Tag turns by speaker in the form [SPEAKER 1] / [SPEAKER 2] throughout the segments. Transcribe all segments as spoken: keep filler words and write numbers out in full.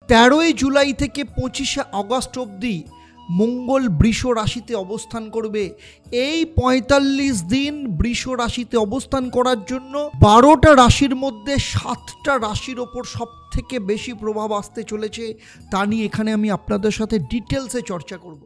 [SPEAKER 1] তেরোই জুলাই থেকে পঁচিশে আগস্ট অবধি মঙ্গল বৃষ রাশিতে অবস্থান করবে। এই পঁয়তাল্লিশ দিন বৃষ রাশিতে অবস্থান করার জন্য বারোটা রাশির মধ্যে সাতটা রাশির ওপর সব থেকে বেশি প্রভাব আসতে চলেছে। তা নিয়ে এখানে আমি আপনাদের সাথে ডিটেলসে চর্চা করব।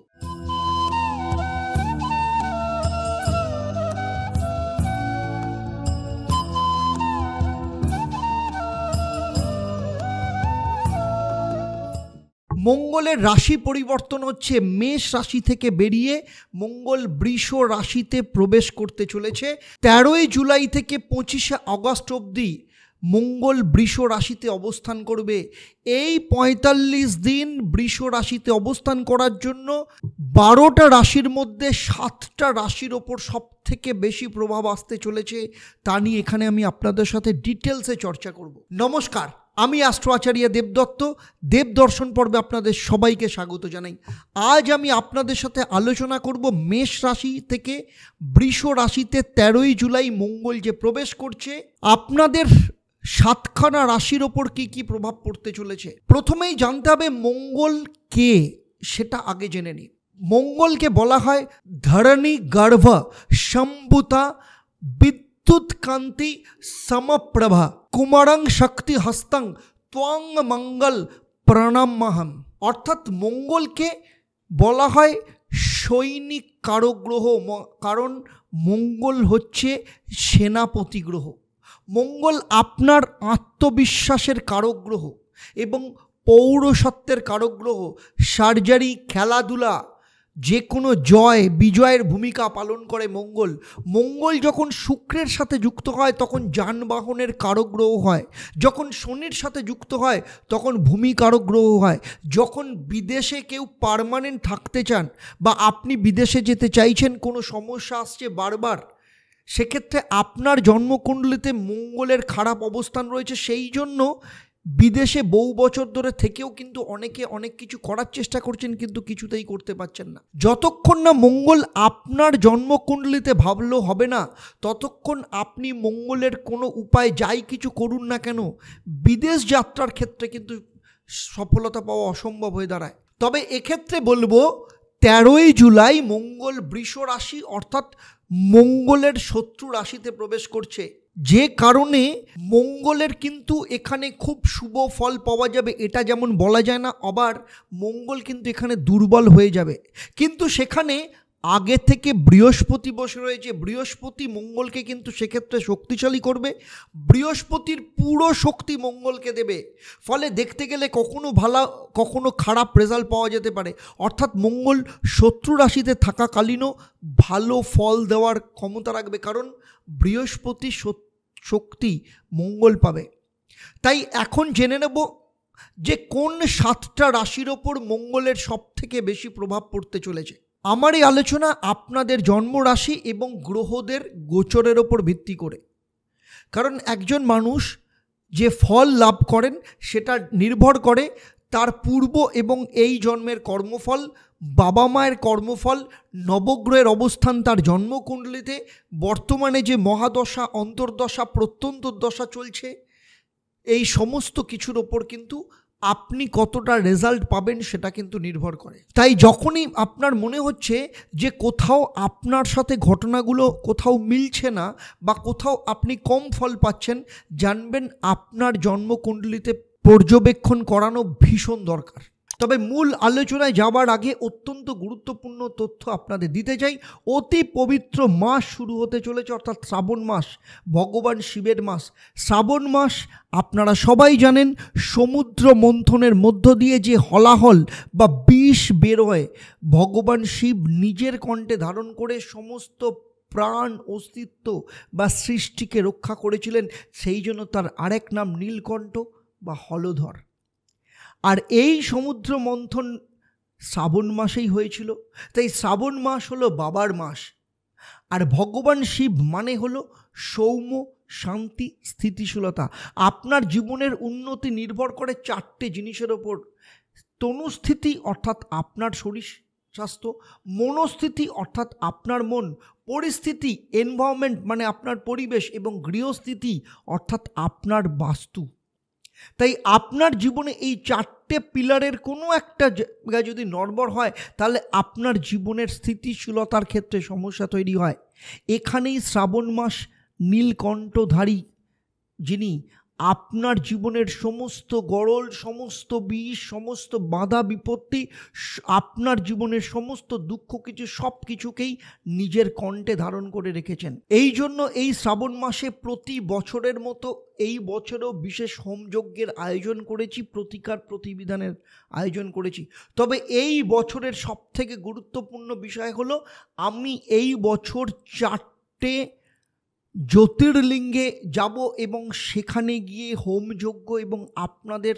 [SPEAKER 1] মঙ্গলের রাশি পরিবর্তন হচ্ছে, মেষ রাশি থেকে বেরিয়ে মঙ্গল বৃষ রাশিতে প্রবেশ করতে চলেছে। তেরোই জুলাই থেকে পঁচিশে আগস্ট অবধি মঙ্গল বৃষ রাশিতে অবস্থান করবে। এই পঁয়তাল্লিশ দিন বৃষ রাশিতে অবস্থান করার জন্য বারোটা রাশির মধ্যে সাতটা রাশির ওপর সব থেকে বেশি প্রভাব আসতে চলেছে। তা নিয়ে এখানে আমি আপনাদের সাথে ডিটেলসে চর্চা করব। নমস্কার, আমি অ্যাস্ট্রো আচার্য দেবদত্ত। দেবদর্শন পর্বে আপনাদের সবাইকে স্বাগত জানাই। আজ আমি আপনাদের সাথে আলোচনা করব মেষ রাশি থেকে বৃষ রাশিতে তেরোই জুলাই মঙ্গল যে প্রবেশ করছে, আপনাদের সাতখানা রাশির ওপর কি কি প্রভাব পড়তে চলেছে। প্রথমেই জানতে হবে মঙ্গল কে, সেটা আগে জেনে নিই। মঙ্গলকে বলা হয় ধরণী গর্ভ সম্ভুতা বিদ্যুৎ কান্তি সমপ্রভা কুমারং শক্তি হস্তং ত্বং মঙ্গল প্রণামহম। অর্থাৎ মঙ্গলকে বলা হয় সৈনিক কারগ্রহ, কারণ মঙ্গল হচ্ছে সেনাপতি গ্রহ। মঙ্গল আপনার আত্মবিশ্বাসের কারগ্রহ এবং পৌরসত্বের কারগ্রহ। সার্জারি, খেলাধুলা, যে কোনো জয় বিজয়ের ভূমিকা পালন করে মঙ্গল। মঙ্গল যখন শুক্রের সাথে যুক্ত হয় তখন যানবাহনের কারগ্রহ হয়। যখন শনির সাথে যুক্ত হয় তখন ভূমি কারগ্রহ হয়। যখন বিদেশে কেউ পার্মানেন্ট থাকতে চান বা আপনি বিদেশে যেতে চাইছেন, কোনো সমস্যা আসছে বারবার, সেক্ষেত্রে আপনার জন্মকুণ্ডলিতে মঙ্গলের খারাপ অবস্থান রয়েছে। সেই জন্য বিদেশে বহু বছর ধরে থেকেও কিন্তু অনেকে অনেক কিছু করার চেষ্টা করছেন, কিন্তু কিছুতেই করতে পারছেন না। যতক্ষণ না মঙ্গল আপনার জন্মকুণ্ডলিতে ভাবলেও হবে না, ততক্ষণ আপনি মঙ্গলের কোনো উপায় যাই কিছু করুন না কেন, বিদেশ যাত্রার ক্ষেত্রে কিন্তু সফলতা পাওয়া অসম্ভব হয়ে দাঁড়ায়। তবে এক্ষেত্রে বলবো তেরোই জুলাই মঙ্গল বৃষ রাশি অর্থাৎ মঙ্গলের শত্রু রাশিতে প্রবেশ করছে, যে কারণে মঙ্গলের কিন্তু এখানে খুব শুভ ফল পাওয়া যাবে এটা যেমন বলা যায় না, আবার মঙ্গল কিন্তু এখানে দুর্বল হয়ে যাবে। কিন্তু সেখানে আগে থেকে বৃহস্পতি বসে রয়েছে, বৃহস্পতি মঙ্গলকে কিন্তু সেক্ষেত্রে শক্তিশালী করবে। বৃহস্পতির পুরো শক্তি মঙ্গলকে দেবে, ফলে দেখতে গেলে কখনো ভালো কখনো খারাপ রেজাল্ট পাওয়া যেতে পারে। অর্থাৎ মঙ্গল শত্রু রাশিতে থাকাকালীনও ভালো ফল দেওয়ার ক্ষমতা রাখবে, কারণ বৃহস্পতি শক্তি মঙ্গল পাবে। তাই এখন জেনে নেব যে কোন সাতটা রাশির ওপর মঙ্গলের সব থেকে বেশি প্রভাব পড়তে চলেছে। আমার এই আলোচনা আপনাদের জন্ম রাশি এবং গ্রহদের গোচরের ওপর ভিত্তি করে, কারণ একজন মানুষ যে ফল লাভ করেন সেটা নির্ভর করে তার পূর্ব এবং এই জন্মের কর্মফল, বাবা মায়ের কর্মফল, নবগ্রহের অবস্থান তার জন্মকুণ্ডলিতে, বর্তমানে যে মহাদশা, অন্তর্দশা, প্রত্যন্তর্দশা চলছে, এই সমস্ত কিছুর ওপর কিন্তু আপনি কতটা রেজাল্ট পাবেন সেটা কিন্তু নির্ভর করে। তাই যখনই আপনার মনে হচ্ছে যে কোথাও আপনার সাথে ঘটনাগুলো কোথাও মিলছে না বা কোথাও আপনি কম ফল পাচ্ছেন, জানবেন আপনার জন্মকুণ্ডলিতে পর্যবেক্ষণ করানো ভীষণ দরকার। তবে মূল আলোচনায় যাবার আগে অত্যন্ত গুরুত্বপূর্ণ তথ্য আপনাদের দিতে চাই। অতি পবিত্র মাস শুরু হতে চলেছে, অর্থাৎ শ্রাবণ মাস, ভগবান শিবের মাস। শ্রাবণ মাস আপনারা সবাই জানেন, সমুদ্র মন্থনের মধ্য দিয়ে যে হলাহল বা বিষ বেরোয়, ভগবান শিব নিজের কণ্ঠে ধারণ করে সমস্ত প্রাণ, অস্তিত্ব বা সৃষ্টিকে রক্ষা করেছিলেন। সেই জন্য তার আরেক নাম নীলকণ্ঠ বা হলধর। আর এই সমুদ্র মন্থন শ্রাবণ মাসেই হয়েছিল। তাই শ্রাবণ মাস হলো বাবার মাস। আর ভগবান শিব মানে হলো সৌম্য, শান্তি, স্থিতিশীলতা। আপনার জীবনের উন্নতি নির্ভর করে চারটে জিনিসের ওপর: তনুস্থিতি অর্থাৎ আপনার শরীর স্বাস্থ্য, মনস্থিতি অর্থাৎ আপনার মন, পরিস্থিতি এনভায়রনমেন্ট মানে আপনার পরিবেশ, এবং গৃহস্থিতি অর্থাৎ আপনার বাস্তু। তাই আপনার জীবনে এই চারটে চারটে পিলারের কোনো একটা জায়গায় যদি নড়বড় হয় তাহলে আপনার জীবনের স্থিতিশীলতার ক্ষেত্রে সমস্যা তৈরি হয়। এখানেই শ্রাবণ মাস নীলকণ্ঠধারী যিনি আপনার জীবনের সমস্ত গরল, সমস্ত বিষ, সমস্ত বাধা বিপত্তি, আপনার জীবনের সমস্ত দুঃখ কিছু সব কিছুকেই নিজের কণ্ঠে ধারণ করে রেখেছেন। এই জন্য এই শ্রাবণ মাসে প্রতি বছরের মতো এই বছরেও বিশেষ হোমযজ্ঞের আয়োজন করেছি, প্রতিকার প্রতিবিধানের আয়োজন করেছি। তবে এই বছরের সবথেকে গুরুত্বপূর্ণ বিষয় হলো আমি এই বছর চারটে জ্যোতির্লিঙ্গে যাব এবং সেখানে গিয়ে হোমযজ্ঞ এবং আপনাদের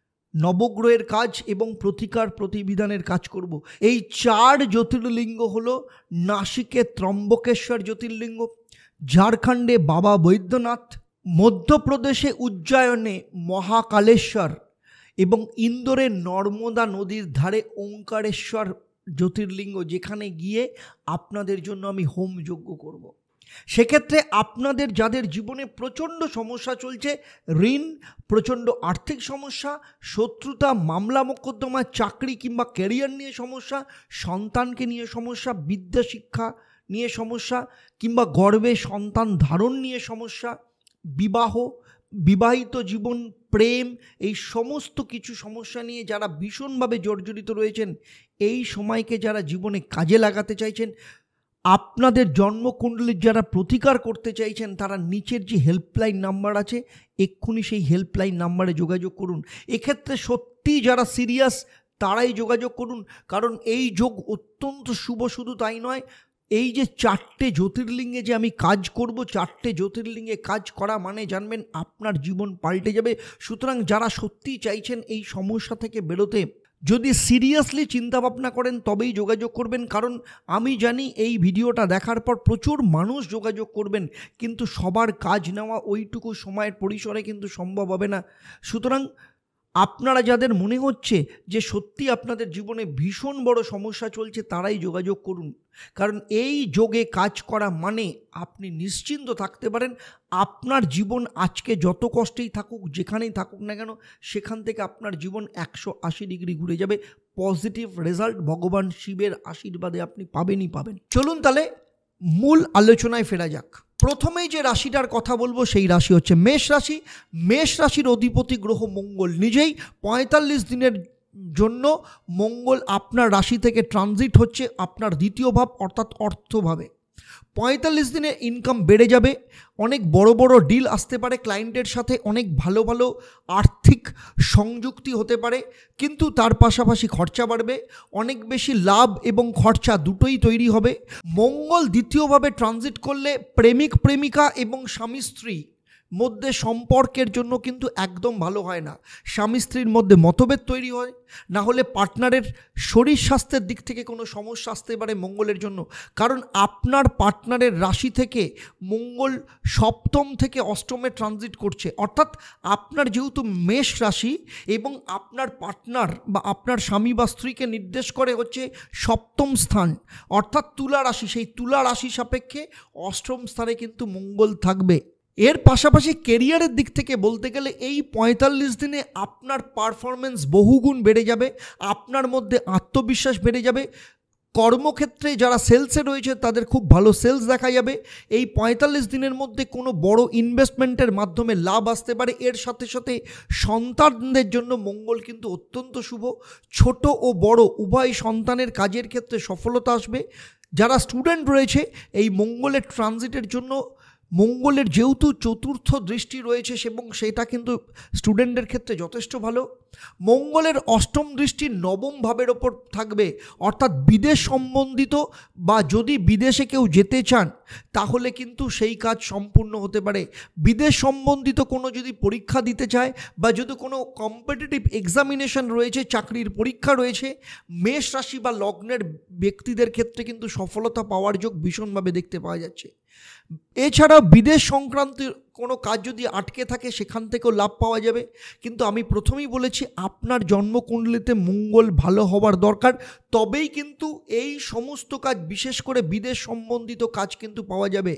[SPEAKER 1] নবগ্রহের কাজ এবং প্রতিকার প্রতিবিধানের কাজ করব। এই চার জ্যোতির্লিঙ্গ হলো নাসিকে ত্রম্বকেশ্বর জ্যোতির্লিঙ্গ, ঝাড়খণ্ডে বাবা বৈদ্যনাথ, মধ্যপ্রদেশে উজ্জয়নে মহাকালেশ্বর এবং ইন্দোরে নর্মদা নদীর ধারে ওঙ্কারেশ্বর জ্যোতির্লিঙ্গ, যেখানে গিয়ে আপনাদের জন্য আমি হোমযজ্ঞ করব। সেক্ষেত্রে আপনাদের যাদের জীবনে প্রচণ্ড সমস্যা চলছে, ঋণ, প্রচণ্ড আর্থিক সমস্যা, শত্রুতা, মামলা মোকদ্দমা, চাকরি কিংবা ক্যারিয়ার নিয়ে সমস্যা, সন্তানকে নিয়ে সমস্যা, বিদ্যা শিক্ষা নিয়ে সমস্যা কিংবা গর্ভে সন্তান ধারণ নিয়ে সমস্যা, বিবাহ, বিবাহিত জীবন, প্রেম, এই সমস্ত কিছু সমস্যা নিয়ে যারা ভীষণভাবে জর্জরিত রয়েছেন, এই সময়কে যারা জীবনে কাজে লাগাতে চাইছেন, আপনাদের জন্মকুণ্ডলীর যারা প্রতিকার করতে চাইছেন, তারা নিচের যে হেল্পলাইন নাম্বার আছে এক্ষুনি সেই হেল্পলাইন নাম্বারে যোগাযোগ করুন। এক্ষেত্রে সত্যি যারা সিরিয়াস তারাই যোগাযোগ করুন, কারণ এই যোগ অত্যন্ত শুভ। শুধু তাই নয়, এই যে চারটে জ্যোতির্লিঙ্গে যে আমি কাজ করব, চারটে জ্যোতির্লিঙ্গে কাজ করা মানে জানবেন আপনার জীবন পাল্টে যাবে। সুতরাং যারা সত্যি চাইছেন এই সমস্যা থেকে বেরোতে, যদি সিরিয়াসলি চিন্তাভাবনা করেন তবেই যোগাযোগ করবেন, কারণ আমি জানি এই ভিডিওটা দেখার পর প্রচুর মানুষ যোগাযোগ করবেন, কিন্তু সবার কাজ নেওয়া ওইটুকু সময়ের পরিসরে কিন্তু সম্ভব হবে না। সুতরাং আপনারা যাদের মনে হচ্ছে যে সত্যি আপনাদের জীবনে ভীষণ বড় সমস্যা চলছে, তারাই যোগাযোগ করুন, কারণ এই যোগে কাজ করা মানে আপনি নিশ্চিন্ত থাকতে পারেন আপনার জীবন আজকে যত কষ্টেই থাকুক, যেখানেই থাকুক না কেন, সেখান থেকে আপনার জীবন একশো আশি ডিগ্রি ঘুরে যাবে। পজিটিভ রেজাল্ট ভগবান শিবের আশীর্বাদে আপনি পাবেনই পাবেন। চলুন তাহলে মূল আলোচনায় ফেরা যাক। প্রথমেই যে রাশিটার কথা বলবো সেই রাশি হচ্ছে মেষ রাশি। মেষ রাশির অধিপতি গ্রহ মঙ্গল নিজেই পঁয়তাল্লিশ দিনের জন্য মঙ্গল আপনার রাশি থেকে ট্রানজিট হচ্ছে আপনার দ্বিতীয় ভাব অর্থাৎ অর্থভাবে। পঁয়তাল্লিশ দিনে ইনকাম বেড়ে যাবে, অনেক বড় বড় ডিল আসতে পারে ক্লায়েন্টের সাথে, অনেক ভালো ভালো আর্থিক সংযুক্তি হতে পারে, কিন্তু তার পাশাপাশি খরচা বাড়বে, অনেক বেশি লাভ এবং খরচা দুটোই তৈরি হবে। মঙ্গল দ্বিতীয়ভাবে ট্রানজিট করলে প্রেমিক প্রেমিকা এবং স্বামী স্ত্রী মধ্যে সম্পর্কের জন্য কিন্তু একদম ভালো হয় না। স্বামী স্ত্রীর মধ্যে মতভেদ তৈরি হয়, না হলে পার্টনারের শরীর স্বাস্থ্যের দিক থেকে কোনো সমস্যা আসতে পারে মঙ্গলের জন্য, কারণ আপনার পার্টনারের রাশি থেকে মঙ্গল সপ্তম থেকে অষ্টমে ট্রানজিট করছে। অর্থাৎ আপনার যেহেতু মেষ রাশি এবং আপনার পার্টনার বা আপনার স্বামী বা স্ত্রীকে নির্দেশ করে হচ্ছে সপ্তম স্থান অর্থাৎ তুলা রাশি, সেই তুলা রাশি সাপেক্ষে অষ্টম স্থানে কিন্তু মঙ্গল থাকবে। এর পাশাপাশি কেরিয়ারের দিক থেকে বলতে গেলে এই পঁয়তাল্লিশ দিনে আপনার পারফরমেন্স বহুগুণ বেড়ে যাবে, আপনার মধ্যে আত্মবিশ্বাস বেড়ে যাবে। কর্মক্ষেত্রে যারা সেলসে রয়েছে তাদের খুব ভালো সেলস দেখা যাবে। এই পঁয়তাল্লিশ দিনের মধ্যে কোনো বড় ইনভেস্টমেন্টের মাধ্যমে লাভ আসতে পারে। এর সাথে সাথে সন্তানদের জন্য মঙ্গল কিন্তু অত্যন্ত শুভ। ছোট ও বড় উভয় সন্তানের কাজের ক্ষেত্রে সফলতা আসবে। যারা স্টুডেন্ট রয়েছে এই মঙ্গলের ট্রানজিটের জন্য, মঙ্গলের যেহেতু চতুর্থ দৃষ্টি রয়েছে এবং সেটা কিন্তু স্টুডেন্টদের ক্ষেত্রে যথেষ্ট ভালো। মঙ্গলের অষ্টম দৃষ্টি নবম ভাবের ওপর থাকবে, অর্থাৎ বিদেশ সম্বন্ধিত বা যদি বিদেশে কেউ যেতে চান তাহলে কিন্তু সেই কাজ সম্পূর্ণ হতে পারে। বিদেশ সম্বন্ধিত কোনো যদি পরীক্ষা দিতে চায় বা যদি কোনো কম্পিটিটিভ এক্সামিনেশন রয়েছে, চাকরির পরীক্ষা রয়েছে, মেষ রাশি বা লগ্নের ব্যক্তিদের ক্ষেত্রে কিন্তু সফলতা পাওয়ার যোগ ভীষণভাবে দেখতে পাওয়া যাচ্ছে। এছাড়াও বিদেশ সংক্রান্ত কোনো কাজ যদি আটকে থাকে সেখান থেকেও লাভ পাওয়া যাবে। কিন্তু আমি প্রথমেই বলেছি আপনার জন্মকুণ্ডলিতে মঙ্গল ভালো হওয়ার দরকার, তবেই কিন্তু এই সমস্ত কাজ, বিশেষ করে বিদেশ সম্বন্ধিত কাজ কিন্তু পাওয়া যাবে।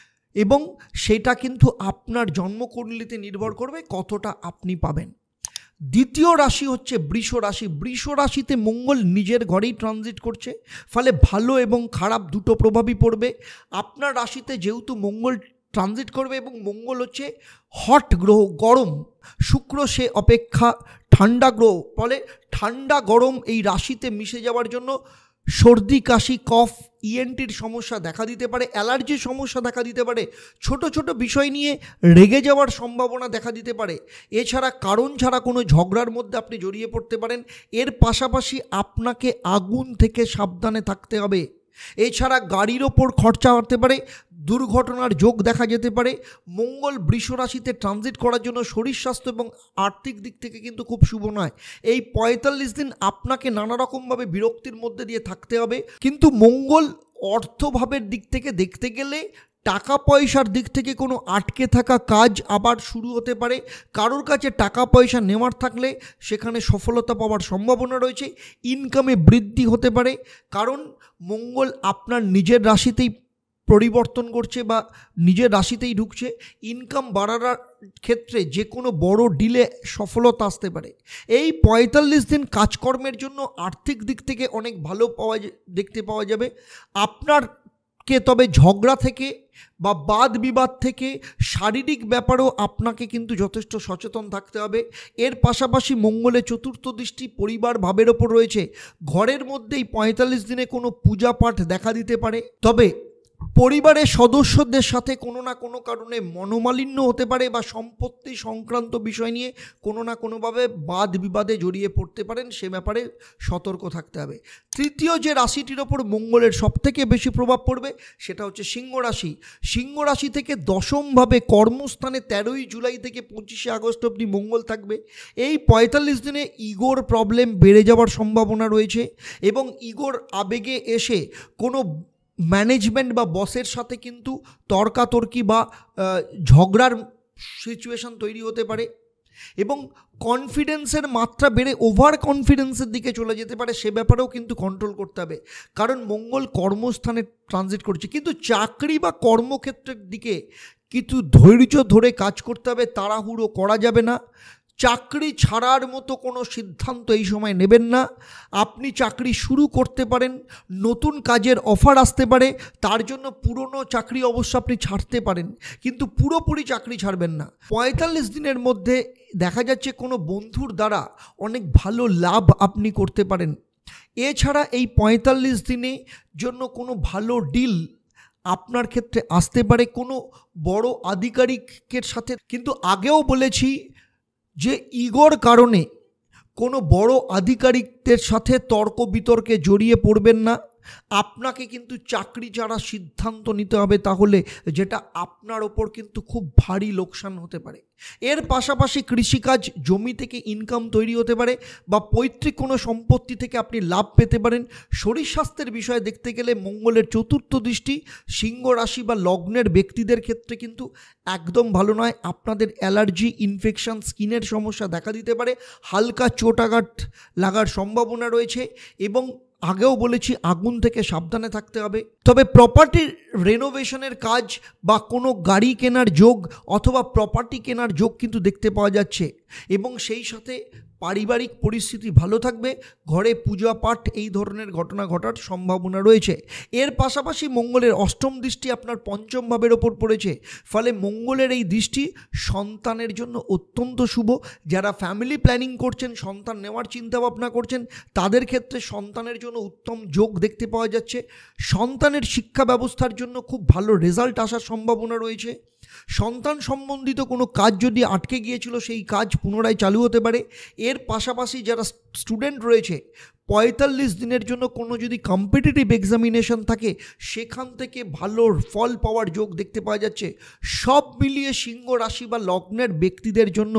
[SPEAKER 1] এবং সেটা কিন্তু আপনার জন্মকুণ্ডলিতে নির্ভর করবে কতটা আপনি পাবেন। দ্বিতীয় রাশি হচ্ছে বৃষ রাশি। বৃষ রাশিতে মঙ্গল নিজের ঘরেই ট্রানজিট করছে, ফলে ভালো এবং খারাপ দুটো প্রভাবই পড়বে। আপনার রাশিতে যেহেতু মঙ্গল ট্রানজিট করবে এবং মঙ্গল হচ্ছে হট গ্রহ, গরম, শুক্র সে অপেক্ষা ঠান্ডা গ্রহ, ফলে ঠান্ডা গরম এই রাশিতে মিশে যাওয়ার জন্য সর্দি কাশি কফ ইএনটির সমস্যা দেখা দিতে পারে, অ্যালার্জির সমস্যা দেখা দিতে পারে, ছোট ছোট বিষয় নিয়ে রেগে যাওয়ার সম্ভাবনা দেখা দিতে পারে। এছাড়া কারণ ছাড়া কোনো ঝগড়ার মধ্যে আপনি জড়িয়ে পড়তে পারেন। এর পাশাপাশি আপনাকে আগুন থেকে সাবধানে থাকতে হবে। এছাড়া গাড়ির ওপর খরচা হতে পারে, দুর্ঘটনার যোগ দেখা যেতে পারে। মঙ্গল বৃষ রাশিতে ট্রানজিট করার জন্য শরীর স্বাস্থ্য এবং আর্থিক দিক থেকে কিন্তু খুব শুভ নয়। এই পঁয়তাল্লিশ দিন আপনাকে নানা রকমভাবে বিরক্তির মধ্যে দিয়ে থাকতে হবে। কিন্তু মঙ্গল অর্থভাবের দিক থেকে দেখতে গেলে টাকা পয়সার দিক থেকে কোনো আটকে থাকা কাজ আবার শুরু হতে পারে। কারোর কাছে টাকা পয়সা নেওয়ার থাকলে সেখানে সফলতা পাওয়ার সম্ভাবনা রয়েছে, ইনকামে বৃদ্ধি হতে পারে। কারণ মঙ্গল আপনার নিজের রাশিতেই পরিবর্তন করছে বা নিজের রাশিতেই ঢুকছে। ইনকাম বাড়ার ক্ষেত্রে যে কোনো বড় ডিলে সফলতা আসতে পারে। এই পঁয়তাল্লিশ দিন কাজকর্মের জন্য আর্থিক দিক থেকে অনেক ভালো পাওয়া দেখতে পাওয়া যাবে আপনারকে। তবে ঝগড়া থেকে বা বাদ বিবাদ থেকে শারীরিক ব্যাপারেও আপনাকে কিন্তু যথেষ্ট সচেতন থাকতে হবে। এর পাশাপাশি মঙ্গলের চতুর্থ দৃষ্টি পরিবার ভাবের ওপর রয়েছে। ঘরের মধ্যেই পঁয়তাল্লিশ দিনে কোনো পূজা পাঠ দেখা দিতে পারে। তবে পরিবারের সদস্যদের সাথে কোনো না কোনো কারণে মনোমালিন্য হতে পারে বা সম্পত্তি সংক্রান্ত বিষয় নিয়ে কোনো না কোনোভাবে বাদ বিবাদে জড়িয়ে পড়তে পারেন, সে ব্যাপারে সতর্ক থাকতে হবে। তৃতীয় যে রাশিটির ওপর মঙ্গলের সবথেকে বেশি প্রভাব পড়বে সেটা হচ্ছে সিংহ রাশি। সিংহ রাশি থেকে দশমভাবে কর্মস্থানে তেরোই জুলাই থেকে পঁচিশে আগস্ট অবধি মঙ্গল থাকবে। এই পঁয়তাল্লিশ দিনে ইগোর প্রবলেম বেড়ে যাওয়ার সম্ভাবনা রয়েছে এবং ইগোর আবেগে এসে কোনো ম্যানেজমেন্ট বা বসের সাথে কিন্তু তর্কাতর্কি বা ঝগড়ার সিচুয়েশন তৈরি হতে পারে এবং কনফিডেন্সের মাত্রা বেড়ে ওভার কনফিডেন্সের দিকে চলে যেতে পারে। সে ব্যাপারেও কিন্তু কন্ট্রোল করতে হবে, কারণ মঙ্গল কর্মস্থানে ট্রানজিট করছে। কিন্তু চাকরি বা কর্মক্ষেত্রের দিকে কিন্তু ধৈর্য ধরে কাজ করতে হবে, তাড়াহুড়ো করা যাবে না। চাকরি ছাড়ার মতো কোনো সিদ্ধান্ত এই সময় নেবেন না। আপনি চাকরি শুরু করতে পারেন, নতুন কাজের অফার আসতে পারে, তার জন্য পুরনো চাকরি অবশ্য আপনি ছাড়তে পারেন, কিন্তু পুরোপুরি চাকরি ছাড়বেন না। পঁয়তাল্লিশ দিনের মধ্যে দেখা যাচ্ছে কোনো বন্ধুর দ্বারা অনেক ভালো লাভ আপনি করতে পারেন। এছাড়া এই পঁয়তাল্লিশ দিনে জন্য কোনো ভালো ডিল আপনার ক্ষেত্রে আসতে পারে কোনো বড় আধিকারিকের সাথে। কিন্তু আগেও বলেছি যে ইগোর কারণে কোনো বড় আধিকারিকদের সাথে তর্ক বিতর্কে জড়িয়ে পড়বেন না। আপনাকে কিন্তু চাকরি ছাড়া সিদ্ধান্ত নিতে হবে, তাহলে যেটা আপনার ওপর কিন্তু খুব ভারী লোকসান হতে পারে। এর পাশাপাশি কৃষিকাজ, জমি থেকে ইনকাম তৈরি হতে পারে বা পৈতৃক কোনো সম্পত্তি থেকে আপনি লাভ পেতে পারেন। শরীর স্বাস্থ্যের বিষয়ে দেখতে গেলে মঙ্গলের চতুর্থ দৃষ্টি সিংহ রাশি বা লগ্নের ব্যক্তিদের ক্ষেত্রে কিন্তু একদম ভালো নয়। আপনাদের অ্যালার্জি, ইনফেকশন, স্কিনের সমস্যা দেখা দিতে পারে, হালকা চোট আঘাত লাগার সম্ভাবনা রয়েছে এবং আগেও বলেছি আগুন থেকে সাবধানে থাকতে হবে। তবে প্রপার্টি রেনোভেশনের কাজ বা কোনো গাড়ি কেনার যোগ অথবা প্রপার্টি কেনার যোগ কিন্তু দেখতে পাওয়া যাচ্ছে এবং সেই সাথে পারিবারিক পরিস্থিতি ভালো থাকবে, ঘরে পূজা পাঠ এই ধরনের ঘটনা ঘটার সম্ভাবনা রয়েছে। এর পাশাপাশি মঙ্গলের অষ্টম দৃষ্টি আপনার পঞ্চম ভাবের ওপর পড়েছে, ফলে মঙ্গলের এই দৃষ্টি সন্তানের জন্য অত্যন্ত শুভ। যারা ফ্যামিলি প্ল্যানিং করছেন, সন্তান নেওয়ার চিন্তাভাবনা করছেন, তাদের ক্ষেত্রে সন্তানের জন্য উত্তম যোগ দেখতে পাওয়া যাচ্ছে। সন্তানের শিক্ষা ব্যবস্থার জন্য খুব ভালো রেজাল্ট আসার সম্ভাবনা রয়েছে। সন্তান সম্বন্ধিত কোনো কাজ যদি আটকে গিয়েছিল, সেই কাজ পুনরায় চালু হতে পারে। এর পাশাপাশি যারা স্টুডেন্ট রয়েছে, পঁয়তাল্লিশ দিনের জন্য কোনো যদি কম্পিটিটিভ এক্সামিনেশন থাকে, সেখান থেকে ভালো ফল পাওয়ার যোগ দেখতে পাওয়া যাচ্ছে। সব মিলিয়ে সিংহ রাশি বা লগ্নের ব্যক্তিদের জন্য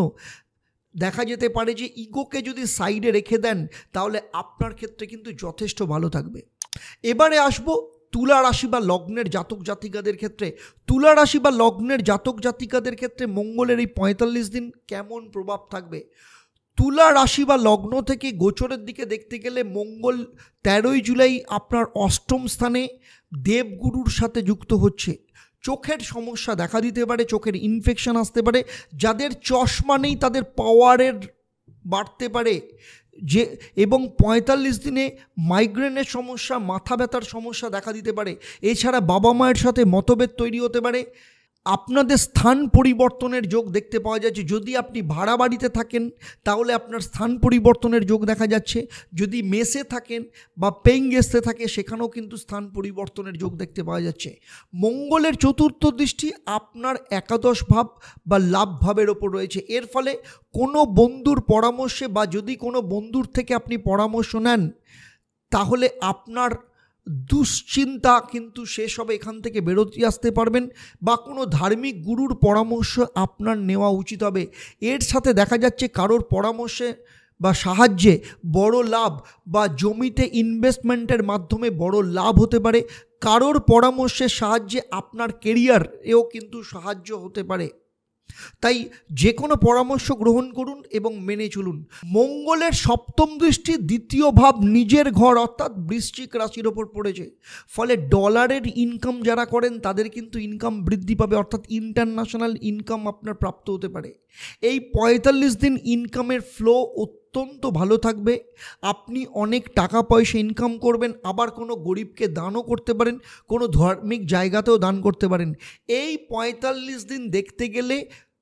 [SPEAKER 1] দেখা যেতে পারে যে ইগোকে যদি সাইডে রেখে দেন, তাহলে আপনার ক্ষেত্রে কিন্তু যথেষ্ট ভালো থাকবে। এবারে আসবো তুলা রাশি বা লগ্নের জাতক জাতিকাদের ক্ষেত্রে। তুলা রাশি বা লগ্নের জাতক জাতিকাদের ক্ষেত্রে মঙ্গলের এই পঁয়তাল্লিশ দিন কেমন প্রভাব থাকবে? তুলা রাশি বা লগ্ন থেকে গোচরের দিকে দেখতে গেলে মঙ্গল তেরোই জুলাই আপনার অষ্টম স্থানে দেবগুরুর সাথে যুক্ত হচ্ছে। চোখের সমস্যা দেখা দিতে পারে, চোখের ইনফেকশন আসতে পারে। যাদের চশমা নেই তাদের পাওয়ারের বাড়তে পারে যে, এবং পঁয়তাল্লিশ দিনে মাইগ্রেনের সমস্যা, মাথা ব্যথার সমস্যা দেখা দিতে পারে। এছাড়া বাবা মায়ের সাথে মতভেদ তৈরি হতে পারে। আপনাদের স্থান পরিবর্তনের যোগ দেখতে পাওয়া যাচ্ছে। যদি আপনি ভাড়া বাড়িতে থাকেন তাহলে আপনার স্থান পরিবর্তনের যোগ দেখা যাচ্ছে। যদি মেসে থাকেন বা পেইং গেস্টে থাকে সেখানেও কিন্তু স্থান পরিবর্তনের যোগ দেখতে পাওয়া যাচ্ছে। মঙ্গলের চতুর্থ দৃষ্টি আপনার একাদশ ভাব বা লাভ ভাবের ওপর রয়েছে। এর ফলে কোনো বন্ধুর পরামর্শে বা যদি কোনো বন্ধুর থেকে আপনি পরামর্শ নেন তাহলে আপনার দুশ্চিন্তা কিন্তু শেষ হবে, এখান থেকে বেরোতে আসতে পারবেন, বা কোনো ধার্মিক গুরুর পরামর্শ আপনার নেওয়া উচিত হবে। এর সাথে দেখা যাচ্ছে কারোর পরামর্শে বা সাহায্যে বড় লাভ বা জমিতে ইনভেস্টমেন্টের মাধ্যমে বড় লাভ হতে পারে। কারোর পরামর্শের সাহায্যে আপনার কেরিয়ার এও কিন্তু সাহায্য হতে পারে। তাই যে কোনো পরামর্শ গ্রহণ করুন এবং মেনে চলুন। মঙ্গলের সপ্তম দৃষ্টি দ্বিতীয় ভাব নিজের ঘর অর্থাৎ বৃশ্চিক রাশির ওপর পড়েছে। ফলে ডলারের ইনকাম যারা করেন তাদের কিন্তু ইনকাম বৃদ্ধি পাবে, অর্থাৎ ইন্টারন্যাশনাল ইনকাম আপনার প্রাপ্ত হতে পারে। এই পঁয়তাল্লিশ দিন ইনকামের ফ্লো অত্যন্ত ভালো থাকবে। আপনি অনেক টাকা পয়সা ইনকাম করবেন, আবার কোনো গরিবকে দানও করতে পারেন, কোনো ধার্মিক জায়গাতেও দান করতে পারেন। এই পঁয়তাল্লিশ দিন দেখতে গেলে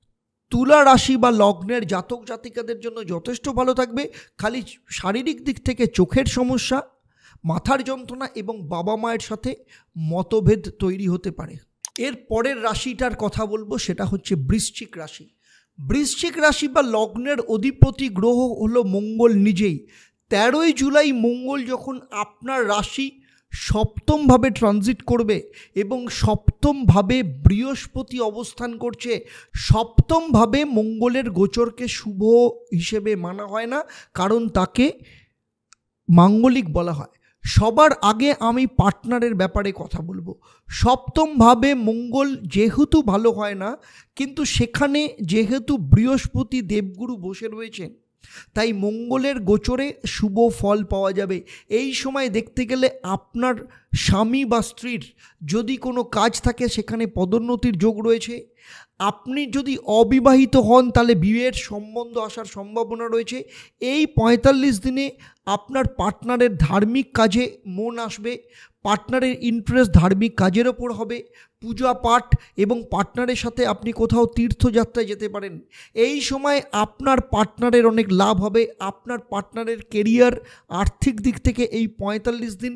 [SPEAKER 1] তুলা রাশি বা লগ্নের জাতক জাতিকাদের জন্য যথেষ্ট ভালো থাকবে। খালি শারীরিক দিক থেকে চোখের সমস্যা, মাথার যন্ত্রণা এবং বাবা মায়ের সাথে মতভেদ তৈরি হতে পারে। এর পরের রাশিটার কথা বলবো, সেটা হচ্ছে বৃশ্চিক রাশি। বৃশ্চিক রাশি বা লগ্নের অধিপতি গ্রহ হলো মঙ্গল নিজেই। তেরোই জুলাই মঙ্গল যখন আপনার রাশি সপ্তমভাবে ট্রানজিট করবে এবং সপ্তমভাবে বৃহস্পতি অবস্থান করছে। সপ্তমভাবে মঙ্গলের গোচরকে শুভ হিসেবে মানা হয় না, কারণ তাকে মাঙ্গলিক বলা হয়। সবার আগে আমি পার্টনারের ব্যাপারে কথা বলবো। সপ্তমভাবে মঙ্গল যেহেতু ভালো হয় না, কিন্তু সেখানে যেহেতু বৃহস্পতি দেবগুরু বসে রয়েছেন, তাই মঙ্গলের গোচরে শুভ ফল পাওয়া যাবে। এই সময় দেখতে গেলে আপনার স্বামী বা স্ত্রীর যদি কোনো কাজ থাকে সেখানে পদোন্নতির যোগ রয়েছে। আপনি যদি অবিবাহিত হন তাহলে বিয়ের সম্বন্ধ আসার সম্ভাবনা রয়েছে। এই পঁয়তাল্লিশ দিনে আপনার পার্টনারের ধার্মিক কাজে মন আসবে, পার্টনারের ইন্টারেস্ট ধার্মিক কাজের ওপর হবে, পূজা পাঠ এবং পার্টনারের সাথে আপনি কোথাও তীর্থযাত্রায় যেতে পারেন। এই সময় আপনার পার্টনারের অনেক লাভ হবে। আপনার পার্টনারের কেরিয়ার, আর্থিক দিক থেকে এই পঁয়তাল্লিশ দিন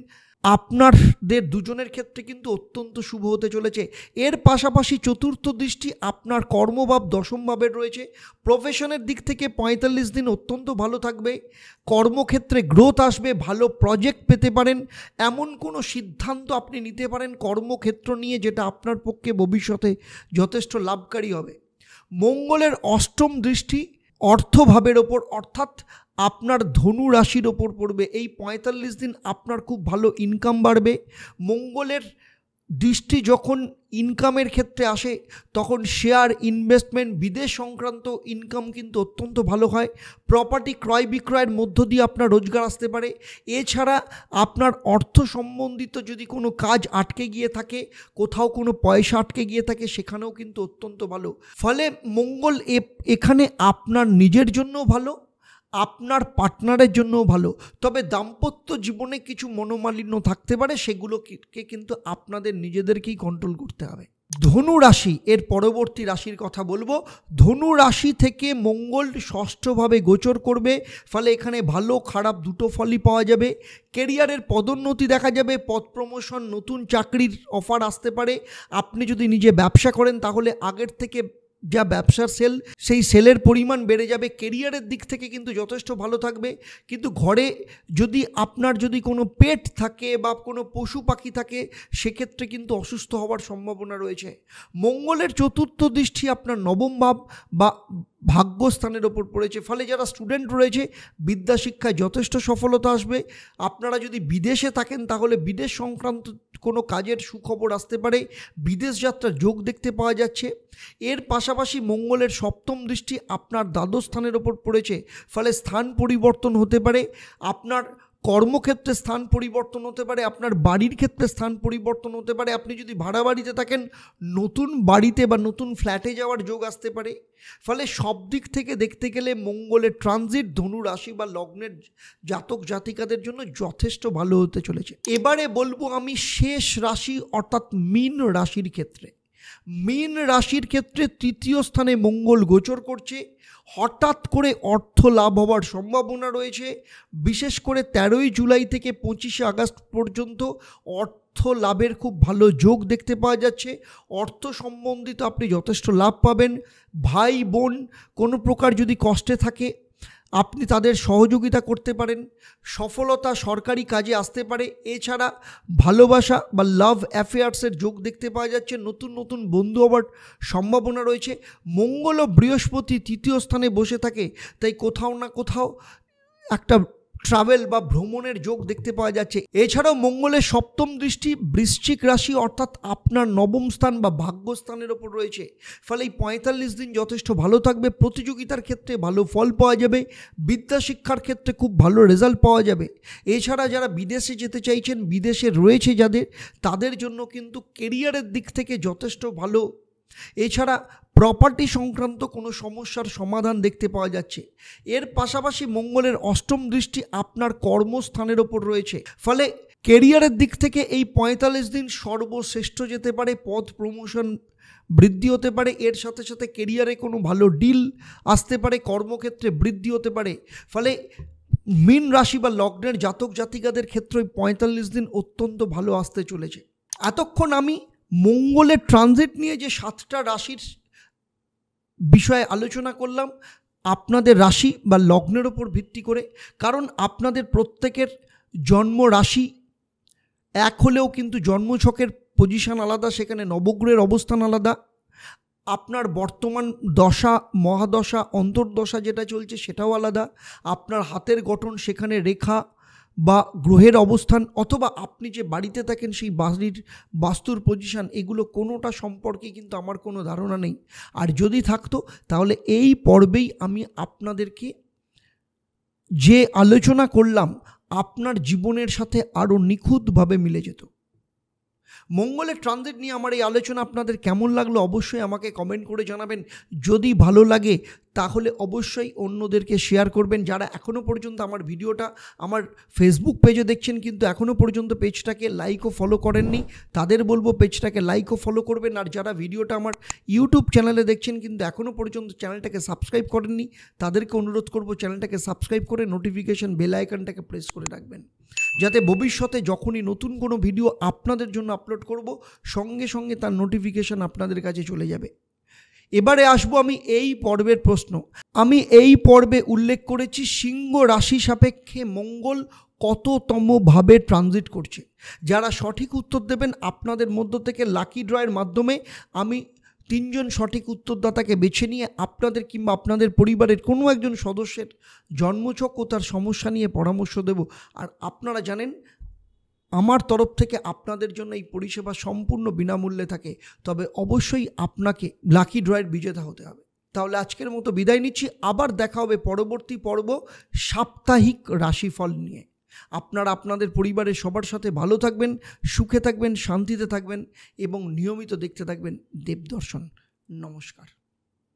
[SPEAKER 1] আপনাদের দুজনের ক্ষেত্রে কিন্তু অত্যন্ত শুভ হতে চলেছে। এর পাশাপাশি চতুর্থ দৃষ্টি আপনার কর্মভাব দশম ভাবের রয়েছে। প্রফেশনের দিক থেকে পঁয়তাল্লিশ দিন অত্যন্ত ভালো থাকবে। কর্মক্ষেত্রে গ্রোথ আসবে, ভালো প্রজেক্ট পেতে পারেন, এমন কোনো সিদ্ধান্ত আপনি নিতে পারেন কর্মক্ষেত্র নিয়ে যেটা আপনার পক্ষে ভবিষ্যতে যথেষ্ট লাভকারী হবে। মঙ্গলের অষ্টম দৃষ্টি অর্থভাবের ওপর অর্থাৎ আপনার ধনু রাশির ওপর পড়বে। এই পঁয়তাল্লিশ দিন আপনার খুব ভালো ইনকাম বাড়বে। মঙ্গলের দৃষ্টি যখন ইনকামের ক্ষেত্রে আসে তখন শেয়ার, ইনভেস্টমেন্ট, বিদেশ সংক্রান্ত ইনকাম কিন্তু অত্যন্ত ভালো হয়। প্রপার্টি ক্রয় বিক্রয়ের মধ্য দিয়ে আপনার রোজগার আসতে পারে। এছাড়া আপনার অর্থ সম্বন্ধিত যদি কোনো কাজ আটকে গিয়ে থাকে, কোথাও কোনো পয়সা আটকে গিয়ে থাকে, সেখানেও কিন্তু অত্যন্ত ভালো। ফলে মঙ্গল এখানে আপনার নিজের জন্যও ভালো, আপনার পার্টনারের জন্যও ভালো। তবে দাম্পত্য জীবনে কিছু মনোমালিন্য থাকতে পারে, সেগুলোকে কিন্তু আপনাদের নিজেদেরকেই কন্ট্রোল করতে হবে। ধনু রাশি এর পরবর্তী রাশির কথা বলবো। ধনু রাশি থেকে মঙ্গল ষষ্ঠভাবে গোচর করবে, ফলে এখানে ভালো খারাপ দুটো ফলই পাওয়া যাবে। কেরিয়ারের পদোন্নতি দেখা যাবে, পদ প্রমোশন, নতুন চাকরির অফার আসতে পারে। আপনি যদি নিজে ব্যবসা করেন তাহলে আগের থেকে যা ব্যবসার সেল, সেই সেলের পরিমাণ বেড়ে যাবে। কেরিয়ারের দিক থেকে কিন্তু যথেষ্ট ভালো থাকবে। কিন্তু ঘরে যদি আপনার যদি কোনো পেট থাকে বা কোনো পশু পাখি থাকে, সেক্ষেত্রে কিন্তু অসুস্থ হওয়ার সম্ভাবনা রয়েছে। মঙ্গলের চতুর্থ দৃষ্টি আপনার নবম ভাব বা ভাগ্যস্থানের ওপর পড়েছে। ফলে যারা স্টুডেন্ট রয়েছে বিদ্যা শিক্ষায় যথেষ্ট সফলতা আসবে। আপনারা যদি বিদেশে থাকেন তাহলে বিদেশ সংক্রান্ত কোনো কাজের সুখবর আসতে পারে। বিদেশ যাত্রার যোগ দেখতে পাওয়া যাচ্ছে। এর পাশাপাশি মঙ্গলের সপ্তম দৃষ্টি আপনার দ্বাদশ স্থানের ওপর পড়েছে, ফলে স্থান পরিবর্তন হতে পারে। আপনার কর্মক্ষেত্রে স্থান পরিবর্তন হতে পারে, আপনার বাড়ির ক্ষেত্রে স্থান পরিবর্তন হতে পারে। আপনি যদি ভাড়া বাড়িতে থাকেন নতুন বাড়িতে বা নতুন ফ্ল্যাটে যাওয়ার যোগ আসতে পারে। ফলে সব দিক থেকে দেখতে গেলে মঙ্গলের ট্রানজিট ধনু রাশি বা লগ্নের জাতক জাতিকাদের জন্য যথেষ্ট ভালো হতে চলেছে। এবারে বলবো আমি শেষ রাশি অর্থাৎ মীন রাশির ক্ষেত্রে। মীন রাশির ক্ষেত্রে তৃতীয় স্থানে মঙ্গল গোচর করছে। হঠাৎ করে অর্থ লাভ হওয়ার সম্ভাবনা রয়েছে। বিশেষ করে তেরোই জুলাই থেকে পঁচিশে আগস্ট পর্যন্ত অর্থ লাভের খুব ভালো যোগ দেখতে পাওয়া যাচ্ছে। অর্থ সম্বন্ধিত আপনি যথেষ্ট লাভ পাবেন। ভাই বোন কোনো প্রকার যদি কষ্টে থাকে আপনি তাদের সহযোগিতা করতে পারেন। সফলতা সরকারি কাজে আসতে পারে। এছাড়া ভালোবাসা বা লাভ অ্যাফেয়ার্সের যোগ দেখতে পাওয়া যাচ্ছে। নতুন নতুন বন্ধু হওয়ার সম্ভাবনা রয়েছে। মঙ্গল ও বৃহস্পতি তৃতীয় স্থানে বসে থাকে, তাই কোথাও না কোথাও একটা ট্রাভেল বা ভ্রমণের যোগ দেখতে পাওয়া যাচ্ছে। এছাড়াও মঙ্গলের সপ্তম দৃষ্টি বৃশ্চিক রাশি অর্থাৎ আপনার নবম স্থান বা ভাগ্যস্থানের ওপর রয়েছে। ফলে এই পঁয়তাল্লিশ দিন যথেষ্ট ভালো থাকবে। প্রতিযোগিতার ক্ষেত্রে ভালো ফল পাওয়া যাবে। বিদ্যা শিক্ষার ক্ষেত্রে খুব ভালো রেজাল্ট পাওয়া যাবে। এছাড়া যারা বিদেশে যেতে চাইছেন, বিদেশে রয়েছে যাদের, তাদের জন্য কিন্তু কেরিয়ারের দিক থেকে যথেষ্ট ভালো। এছাড়া প্রপার্টি সংক্রান্ত কোনো সমস্যার সমাধান দেখতে পাওয়া যাচ্ছে। এর পাশাপাশি মঙ্গলের অষ্টম দৃষ্টি আপনার কর্মস্থানের ওপর রয়েছে। ফলে কেরিয়ারের দিক থেকে এই পঁয়তাল্লিশ দিন সর্বশ্রেষ্ঠ যেতে পারে। পদ প্রমোশন বৃদ্ধি হতে পারে। এর সাথে সাথে কেরিয়ারে কোনো ভালো ডিল আসতে পারে। কর্মক্ষেত্রে বৃদ্ধি হতে পারে। ফলে মীন রাশি বা লগ্নের জাতক জাতিকাদের ক্ষেত্রে পঁয়তাল্লিশ দিন অত্যন্ত ভালো আসতে চলেছে। এতক্ষণ আমি মঙ্গলের ট্রানজিট নিয়ে যে সাতটা রাশির বিষয়ে আলোচনা করলাম আপনাদের রাশি বা লগ্নের ওপর ভিত্তি করে, কারণ আপনাদের প্রত্যেকের জন্ম রাশি এক হলেও কিন্তু জন্মছকের পজিশন আলাদা, সেখানে নবগ্রহের অবস্থান আলাদা। আপনার বর্তমান দশা মহাদশা অন্তর্দশা যেটা চলছে সেটাও আলাদা। আপনার হাতের গঠন, সেখানে রেখা বা গ্রহের অবস্থান, অথবা আপনি যে বাড়িতে থাকেন সেই বাড়ির বাস্তুর পজিশন, এগুলো কোনোটা সম্পর্কে কিন্তু আমার কোনো ধারণা নেই। আর যদি থাকতো তাহলে এই পর্বেই আমি আপনাদেরকে যে আলোচনা করলাম আপনার জীবনের সাথে আরও নিখুঁতভাবে মিলে যেত। মঙ্গলের ট্রানজিট নিয়ে আমার এই আলোচনা আপনাদের কেমন লাগলো অবশ্যই আমাকে কমেন্ট করে জানাবেন। যদি ভালো লাগে তাহলে অবশ্যই অন্যদেরকে শেয়ার করবেন। যারা এখনও পর্যন্ত আমার ভিডিওটা আমার ফেসবুক পেজে দেখছেন কিন্তু এখনও পর্যন্ত পেজটাকে লাইক ও ফলো করেননি, তাদের বলবো পেজটাকে লাইক ও ফলো করবেন। আর যারা ভিডিওটা আমার ইউটিউব চ্যানেলে দেখছেন কিন্তু এখনও পর্যন্ত চ্যানেলটাকে সাবস্ক্রাইব করেননি, তাদেরকে অনুরোধ করব চ্যানেলটাকে সাবস্ক্রাইব করে নোটিফিকেশন বেল আইকনটাকে প্রেস করে রাখবেন, যাতে ভবিষ্যতে যখনই নতুন কোনো ভিডিও আপনাদের জন্য আপলোড করব সঙ্গে সঙ্গে তার নোটিফিকেশন আপনাদের কাছে চলে যাবে। এবারে আসবো আমি এই পর্বের প্রশ্ন। আমি এই পর্বে উল্লেখ করেছি সিংহ রাশি সাপেক্ষে মঙ্গল কততম ভাবে ট্রানজিট করছে। যারা সঠিক উত্তর দেবেন আপনাদের মধ্য থেকে লাকি ড্রয়ের মাধ্যমে আমি তিনজন সঠিক উত্তরদাতাকে বেছে নিয়ে আপনাদের কিংবা আপনাদের পরিবারের কোনো একজন সদস্যের জন্মছক ও তার সমস্যা নিয়ে পরামর্শ দেব। আর আপনারা জানেন আমার তরফ থেকে আপনাদের জন্য এই পরিষেবা সম্পূর্ণ বিনামূল্যে থাকে, তবে অবশ্যই আপনাকে লাকি ড্রয়ের বিজেতা হতে হবে। তাহলে আজকের মতো বিদায় নিচ্ছি। আবার দেখা হবে পরবর্তী পর্ব সাপ্তাহিক রাশিফল নিয়ে। আপনারা আপনাদের পরিবারের সবার সাথে ভালো থাকবেন, সুখে থাকবেন, শান্তিতে থাকবেন এবং নিয়মিত দেখতে থাকবেন দেবদর্শন। নমস্কার।